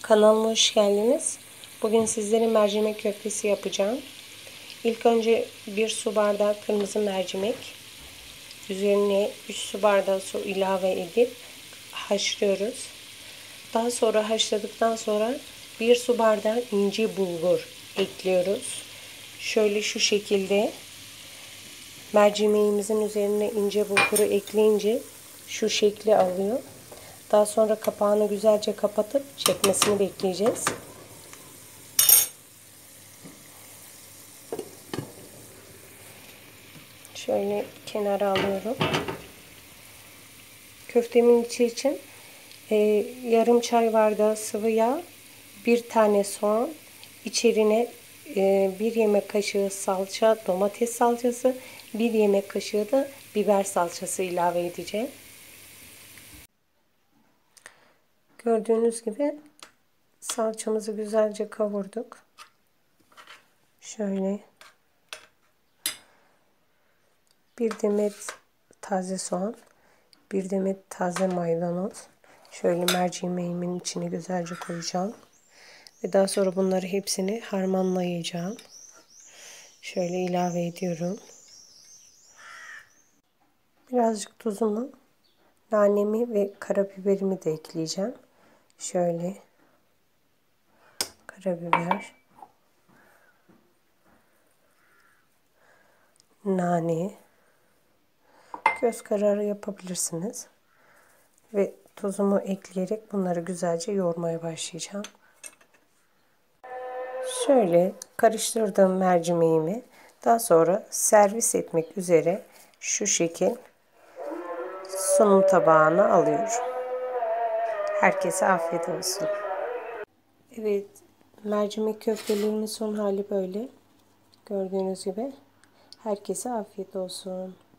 Kanalıma hoş geldiniz. Bugün sizlere mercimek köftesi yapacağım. İlk önce 1 su bardağı kırmızı mercimek, üzerine 3 su bardağı su ilave edip haşlıyoruz. Daha sonra haşladıktan sonra 1 su bardağı ince bulgur ekliyoruz. Şöyle şu şekilde mercimeğimizin üzerine ince bulguru ekleyince şu şekli alıyor. Daha sonra kapağını güzelce kapatıp çekmesini bekleyeceğiz. Şöyle kenara alıyorum. Köftemin içi için yarım çay bardağı sıvı yağ, 1 tane soğan, içerine 1 yemek kaşığı salça, domates salçası, 1 yemek kaşığı da biber salçası ilave edeceğim. Gördüğünüz gibi salçamızı güzelce kavurduk. Şöyle bir demet taze soğan, bir demet taze maydanoz. Şöyle mercimeğimin içine güzelce koyacağım. Ve daha sonra bunları hepsini harmanlayacağım. Şöyle ilave ediyorum. Birazcık tuzumu, nanemi ve karabiberimi de ekleyeceğim. Şöyle karabiber, nane, göz kararı yapabilirsiniz. Ve tuzumu ekleyerek bunları güzelce yoğurmaya başlayacağım. Şöyle karıştırdığım mercimeğimi daha sonra servis etmek üzere şu şekil sunum tabağına alıyorum. Herkese afiyet olsun. Evet, mercimek köftelerimin son hali böyle. Gördüğünüz gibi. Herkese afiyet olsun.